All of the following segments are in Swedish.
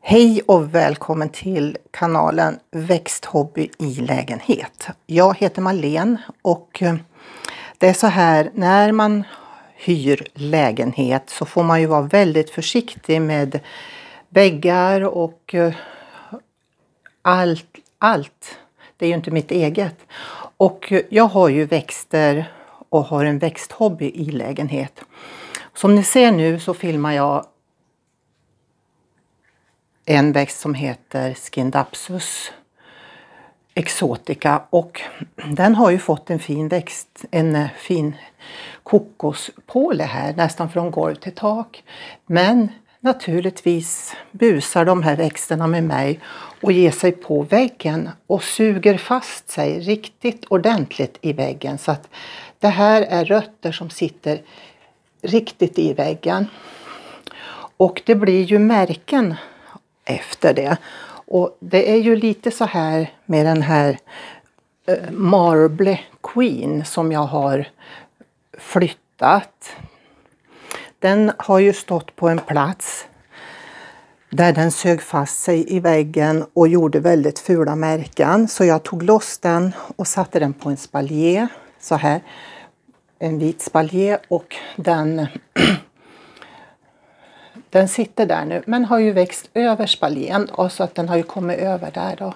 Hej och välkommen till kanalen Växthobby i lägenhet. Jag heter Marlene och det är så här, när man hyr lägenhet så får man ju vara väldigt försiktig med väggar och allt. Det är ju inte mitt eget. Och jag har ju växter och har en växthobby i lägenhet. Som ni ser nu så filmar jag en växt som heter Scindapsus exotica, och den har ju fått en fin växt, en fin kokospåle här nästan från golv till tak. Men naturligtvis busar de här växterna med mig och ger sig på väggen och suger fast sig riktigt ordentligt i väggen, så att det här är rötter som sitter riktigt i väggen. Och det blir ju märken efter det. Och det är ju lite så här med den här Marble Queen som jag har flyttat. Den har ju stått på en plats där den sög fast sig i väggen och gjorde väldigt fula märken. Så jag tog loss den och satte den på en spaljer. Så här. En vit spaljer, och den sitter där nu, men har ju växt över spaljén, och så att den har ju kommit över där då.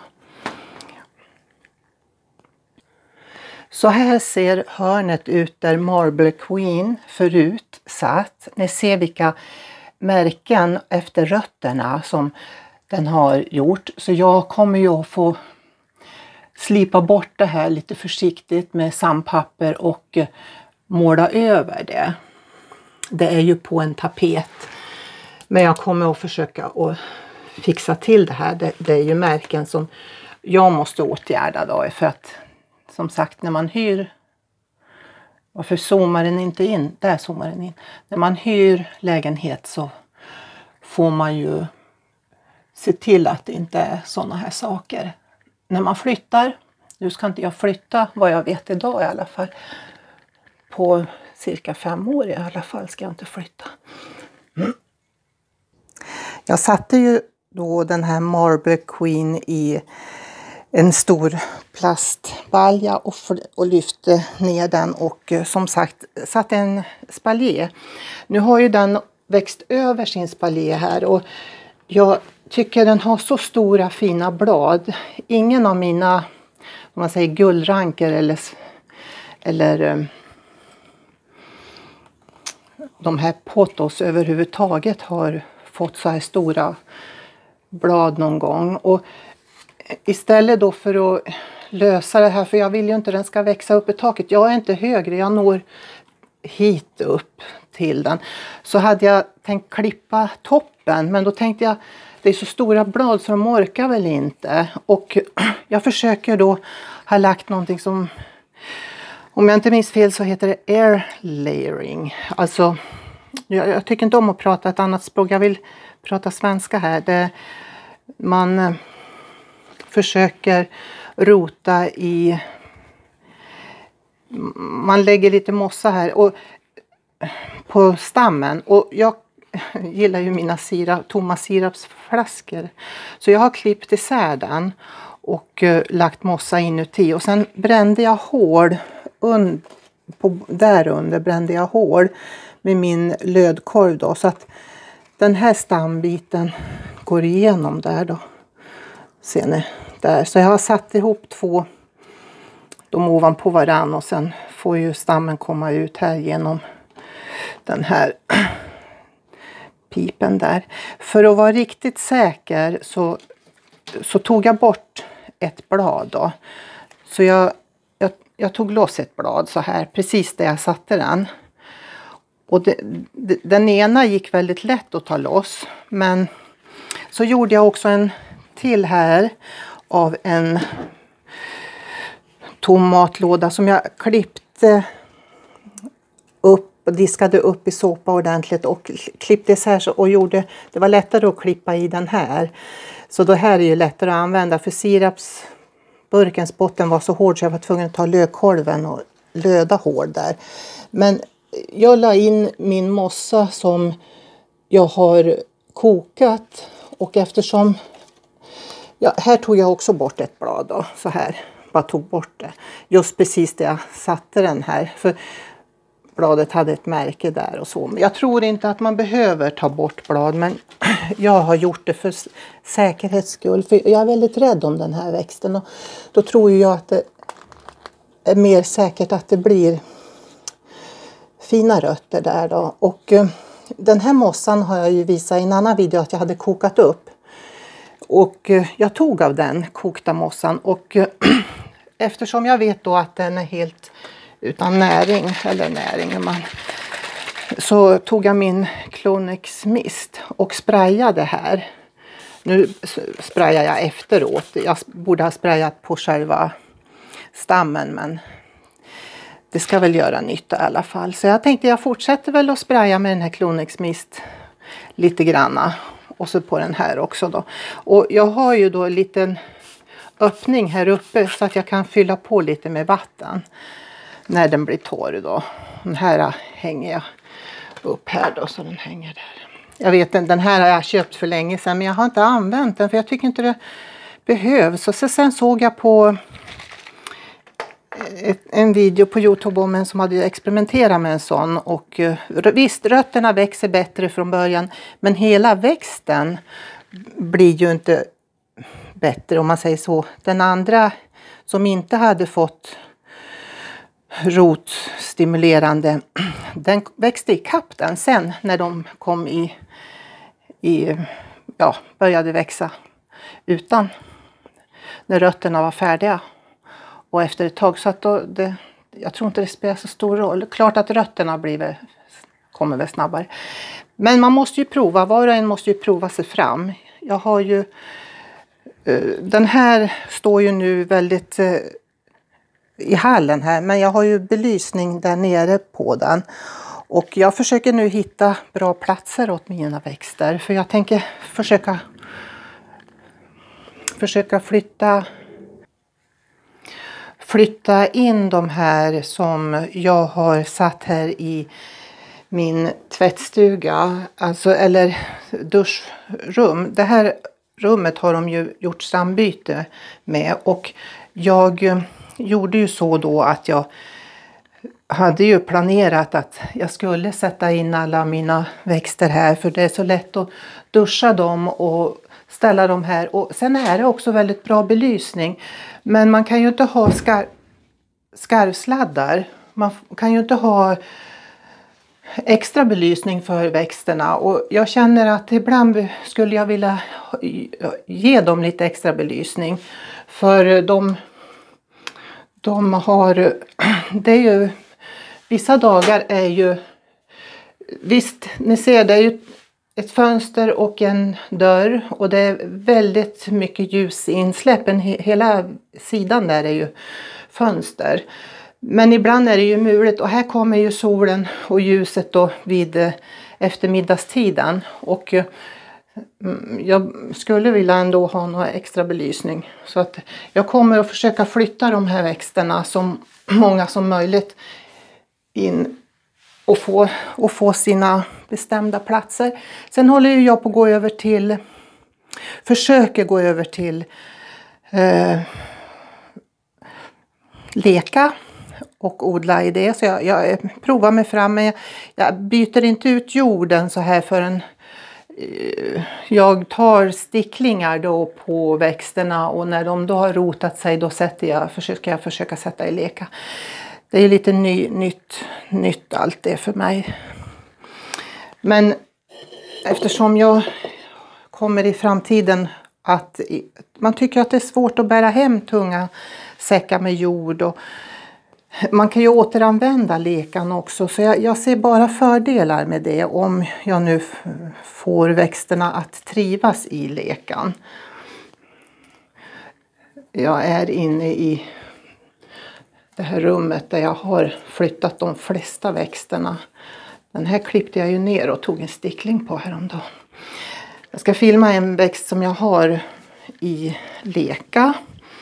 Så här ser hörnet ut där Marble Queen förut satt. Ni ser vilka märken efter rötterna som den har gjort. Så jag kommer ju att få slipa bort det här lite försiktigt med sandpapper och måla över det. Det är ju på en tapet. Men jag kommer att försöka att fixa till det här. Det är ju märken som jag måste åtgärda då. För att, som sagt, när man hyr... Varför zoomar den inte in? Där zoomar den in. När man hyr lägenhet så får man ju se till att det inte är sådana här saker. När man flyttar... Nu ska inte jag flytta, vad jag vet idag i alla fall. På cirka 5 år i alla fall ska jag inte flytta. Jag satte ju då den här Marble Queen i en stor plastbalja och lyfte ner den, och som sagt satte en spaljer. Nu har ju den växt över sin spaljer här, och jag tycker den har så stora fina blad. Ingen av mina, om man säger, guldranker eller de här potos överhuvudtaget har fått så här stora blad någon gång. Och istället då för att lösa det här, för jag vill ju inte den ska växa upp i taket. Jag är inte högre, jag når hit upp till den. Så hade jag tänkt klippa toppen, men då tänkte jag det är så stora blad så de orkar väl inte. Och jag försöker då ha lagt någonting som, om jag inte minns fel så heter det air layering. Alltså, jag tycker inte om att prata ett annat språk. Jag vill prata svenska här. Man försöker rota i... Man lägger lite mossa här och på stammen. Och jag gillar ju mina tomma sirapsflaskor. Så jag har klippt isär den och lagt mossa inuti. Och sen brände jag hål. Där under brände jag hål med min lödkorv då, så att den här stambiten går igenom där då. Ser ni där? Så jag har satt ihop de ovanpå varann, och sen får ju stammen komma ut här genom den här pipen där. För att vara riktigt säker så tog jag bort ett blad då. Så jag tog loss ett blad så här, precis där jag satte den. Och den ena gick väldigt lätt att ta loss. Men så gjorde jag också en till här av en tom matlåda som jag klippte upp och diskade upp i såpa ordentligt och klippte så här och gjorde, det var lättare att klippa i den här. Så det här är ju lättare att använda, för sirapsburkens botten var så hård så jag var tvungen att ta lökkolven och löda hål där. Men jag la in min mossa som jag har kokat Och eftersom, ja, här tog jag också bort ett blad då, så här, bara tog bort det. Just precis där jag satte den här, för bladet hade ett märke där och så. Jag tror inte att man behöver ta bort blad, men jag har gjort det för säkerhets skull. För jag är väldigt rädd om den här växten, och då tror jag att det är mer säkert att det blir fina rötter där då. Och den här mossan har jag ju visat i en annan video att jag hade kokat upp. Och jag tog av den kokta mossan, och eftersom jag vet då att den är helt utan näring, så tog jag min Clonex Mist och sprayade här. Nu sprayar jag efteråt. Jag borde ha sprayat på själva stammen, men det ska väl göra nytta i alla fall. Så jag tänkte jag fortsätter väl att spraya med den här Clonex Mist lite granna. Och så på den här också då. Och jag har ju då en liten öppning här uppe så att jag kan fylla på lite med vatten när den blir torr då. Den här hänger jag upp här då, så den hänger där. Jag vet den här har jag köpt för länge sedan, men jag har inte använt den för jag tycker inte det behövs. Och så sen såg jag på en video på YouTube om en som hade experimenterat med en sån, och visst, rötterna växer bättre från början, men hela växten blir ju inte bättre om man säger så. Den andra som inte hade fått rotstimulerande, den växte i kapp den sen när de kom började växa utan, när rötterna var färdiga. Och efter ett tag så att jag tror inte det spelar så stor roll. Klart att rötterna kommer väl snabbare. Men man måste ju prova, var och en måste ju prova sig fram. Jag har ju, den här står ju nu väldigt i hallen här. Men jag har ju belysning där nere på den. Och jag försöker nu hitta bra platser åt mina växter. För jag tänker försöka flytta in de här som jag har satt här i min tvättstuga, alltså, eller duschrum. Det här rummet har de ju gjort sambyte med, och jag gjorde ju så då att jag hade ju planerat att jag skulle sätta in alla mina växter här, för det är så lätt att duscha dem och ställa dem här. Och sen är det också väldigt bra belysning. Men man kan ju inte ha skarvsladdar. Man kan ju inte ha extra belysning för växterna. Och jag känner att ibland skulle jag vilja ge dem lite extra belysning. För de har, det är ju, vissa dagar är ju, visst ni ser det är ju ett fönster och en dörr, och det är väldigt mycket ljusinsläpp. Hela sidan där är ju fönster. Men ibland är det ju mulet, och här kommer ju solen och ljuset då vid eftermiddagstiden. Och jag skulle vilja ändå ha några extra belysning. Så att jag kommer att försöka flytta de här växterna så många som möjligt in och få sina bestämda platser. Sen håller ju jag på att försöker gå över till leka och odla i det. Så jag provar mig fram, men jag byter inte ut jorden så här förrän jag tar sticklingar då på växterna, och när de då har rotat sig då försöker jag försöka sätta i leka. Det är lite nytt allt det för mig. Men eftersom jag kommer i framtiden att man tycker att det är svårt att bära hem tunga säckar med jord, och man kan ju återanvända lekan också, så jag ser bara fördelar med det om jag nu får växterna att trivas i lekan. Jag är inne i det här rummet där jag har flyttat de flesta växterna. Den här klippte jag ju ner och tog en stickling på häromdagen. Jag ska filma en växt som jag har i leka.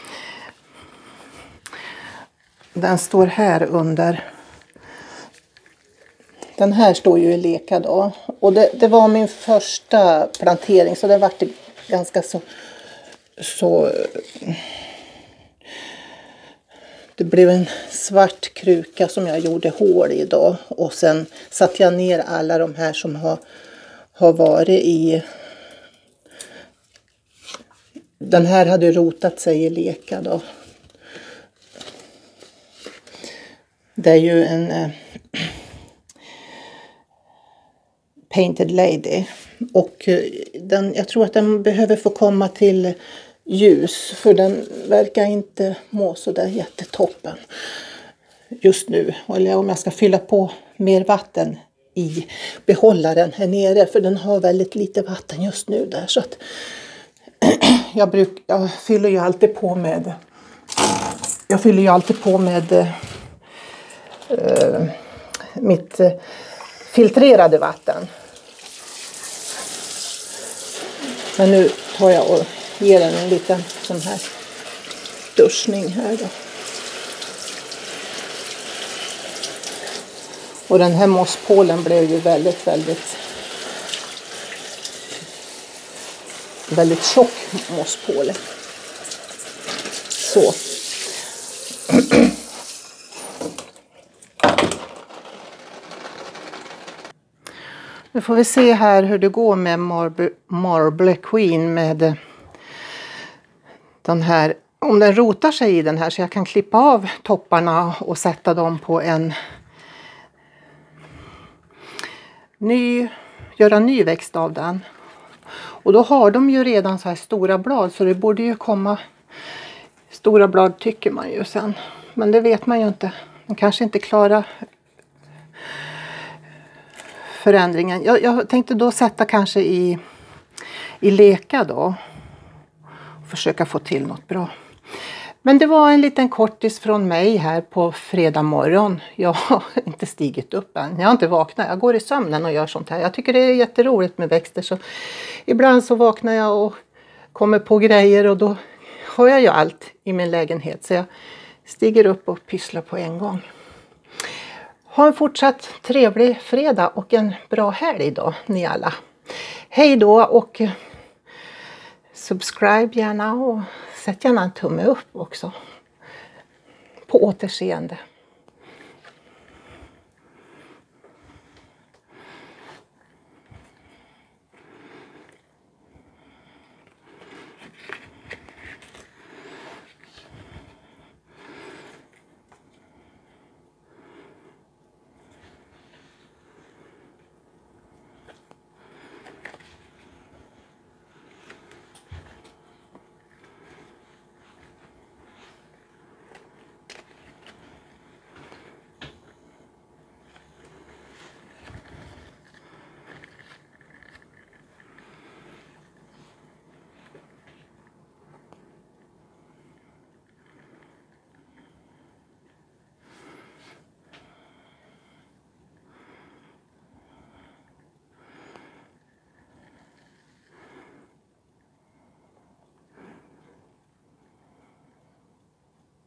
Den står här under. Den här står ju i leka då. Och det var min första plantering, så det var ganska så det blev en svart kruka som jag gjorde hål i då. Och sen satte jag ner alla de här som har varit i. Den här hade rotat sig i leka då. Det är ju en Painted Lady. Och jag tror att den behöver få komma till ljus. För den verkar inte må så där jättetoppen just nu. Eller om jag ska fylla på mer vatten i behållaren här nere. För den har väldigt lite vatten just nu där. Så att jag fyller ju alltid på med. Jag fyller ju alltid på med mitt filtrerade vatten. Men nu tar jag och ger den en liten sån här duschning här då. Och den här mosspålen blev ju väldigt tjock mosspåle. Så. Nu får vi se här hur det går med Marble Queen med den här. Om den rotar sig i den här så jag kan klippa av topparna och sätta dem på göra en ny växt av den. Och då har de ju redan så här stora blad så det borde ju komma stora blad tycker man ju sen. Men det vet man ju inte. De kanske inte klarar förändringen. Jag tänkte då sätta kanske i leka då. Och försöka få till något bra. Men det var en liten kortis från mig här på fredag morgon. Jag har inte stigit upp än. Jag har inte vaknat. Jag går i sömnen och gör sånt här. Jag tycker det är jätteroligt med växter. Så ibland så vaknar jag och kommer på grejer. Och då har jag ju allt i min lägenhet. Så jag stiger upp och pysslar på en gång. Ha en fortsatt trevlig fredag och en bra helg då ni alla. Hej då och subscribe gärna och sätt gärna en tumme upp också. På återseende.